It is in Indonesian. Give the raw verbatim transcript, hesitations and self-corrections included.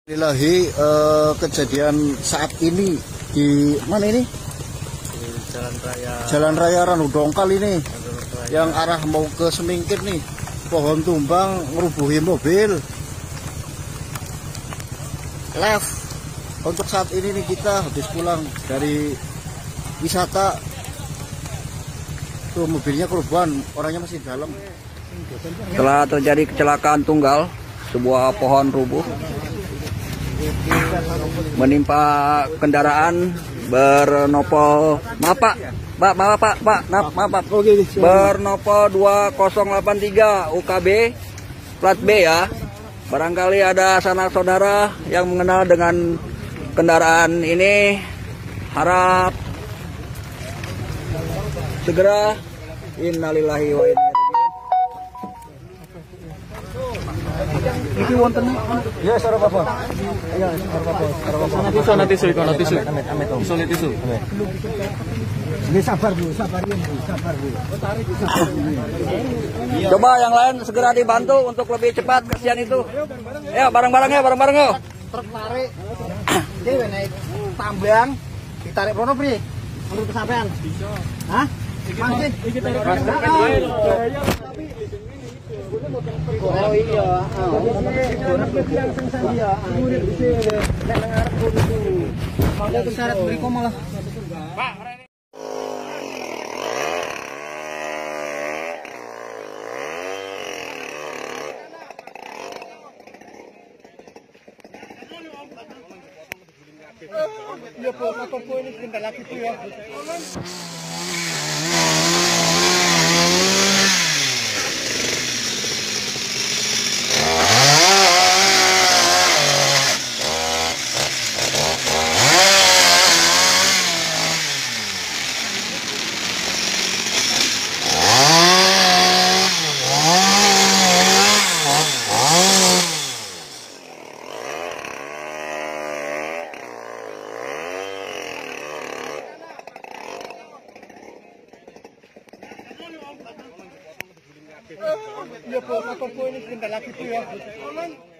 Ilahi eh, kejadian saat ini di mana ini? Di Jalan Raya. Jalan Raya Ranu Dongkal ini, yang arah mau ke Semingkit nih, pohon tumbang ngerubuhi mobil. Left. Untuk saat ini nih kita habis pulang dari wisata. Tuh mobilnya kerubuhan, orangnya masih di dalam. Setelah terjadi kecelakaan tunggal, sebuah pohon rubuh menimpa kendaraan bernopol maaf pak pak maaf pak pak maaf maaf pak bernopol dua nol delapan tiga U K B plat B ya. Barangkali ada sanak saudara yang mengenal dengan kendaraan ini, harap segera. Innalillahi wa inna ilaihi Iki wonten ya sarap apa? Ya sarap apa? Sarap apa? Tisu nanti tisu, kalau tisu. Tisu tisu. Ini sabar Bu, sabar Bu, sabar Bu. Coba yang lain segera dibantu untuk lebih cepat, kesian itu. Ya bareng-bareng ya, bareng-bareng ya. Truk tarik. Dewe naik tambang, ditarik rono pri. Menurut kesampean? Hah? Masih. Iki tarik. Oh iya, orang bilang sengsan dia. Murid bisa nek nang arep kudu. Mangga kesyarat mriko malah. Pak, ya po, ako po ini sebentar lagi tuh ya. Ya po, ako po ini sebentar lagi tuh ya.